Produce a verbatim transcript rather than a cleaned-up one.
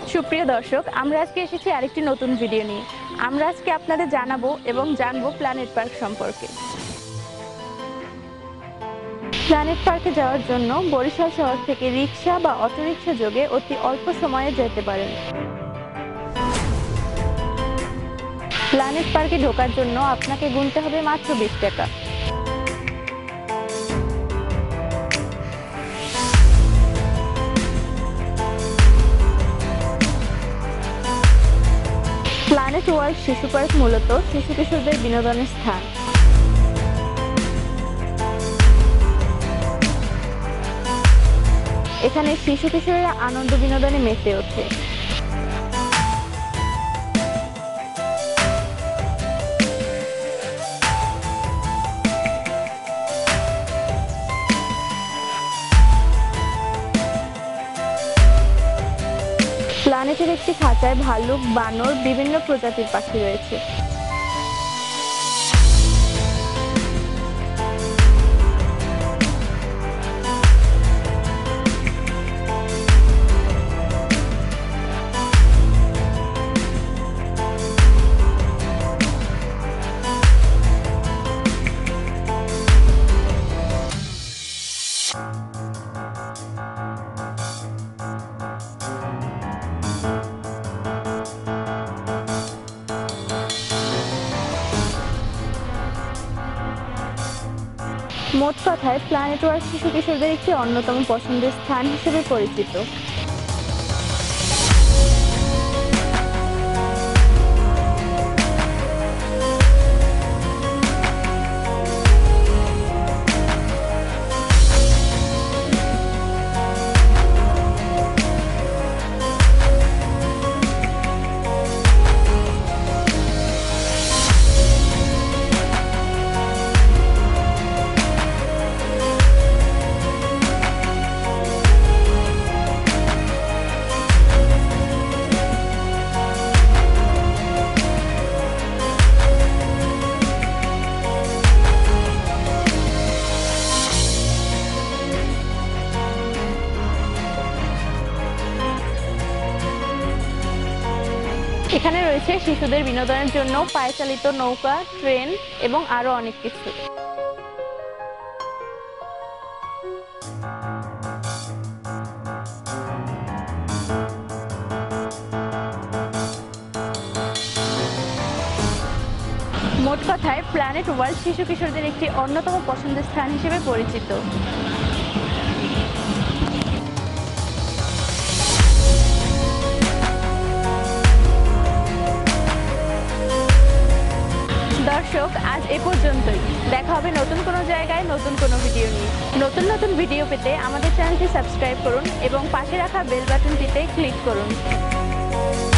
সুপ্রিয় দর্শক, আমরা আজকে এসেছি আরেকটি নতুন ভিডিও নিয়ে। আমরা আজকে আপনাদের জানাবো এবং জানবো প্ল্যানেট পার্ক সম্পর্কে। প্ল্যানেট পার্কে যাওয়ার জন্য বরিশাল শহর থেকে রিক্সা বা অটোরিক্সা যোগে অতি অল্প সময়ে যেতে পারেন। প্ল্যানেট পার্কে ঢোকার জন্য আপনাকে গুনতে হবে মাত্র বিশ টাকা। প্ল্যানেট ওয়ার্ল্ড শিশু পার্ক মূলত শিশু কিশোরদের বিনোদনের স্থান। এখানে শিশু কিশোররা আনন্দ বিনোদনে মেতে ওঠে। প্ল্যানেটের একটি খাঁচায় ভাল্লুক, বানর, বিভিন্ন প্রজাতির পাখি রয়েছে। মোট কথায় প্ল্যানেট ওয়ার্ল্ড শিশু কিশোরদের একটি অন্যতম পছন্দের স্থান হিসেবে পরিচিত। এখানে রয়েছে শিশুদের বিনোদনের জন্য পায়ে চালিত নৌকা, ট্রেন এবং আরো অনেক কিছু। মোট কথায় প্ল্যানেট ওয়ার্ল্ড শিশু কিশোরদের একটি অন্যতম পছন্দের স্থান হিসেবে পরিচিত। দর্শক, আজ এ পর্যন্তই। দেখা হবে নতুন কোনো জায়গায় নতুন কোনো ভিডিও নিয়ে। নতুন নতুন ভিডিও পেতে আমাদের চ্যানেলটি সাবস্ক্রাইব করুন এবং পাশে রাখা বেল বাটনটিতে ক্লিক করুন।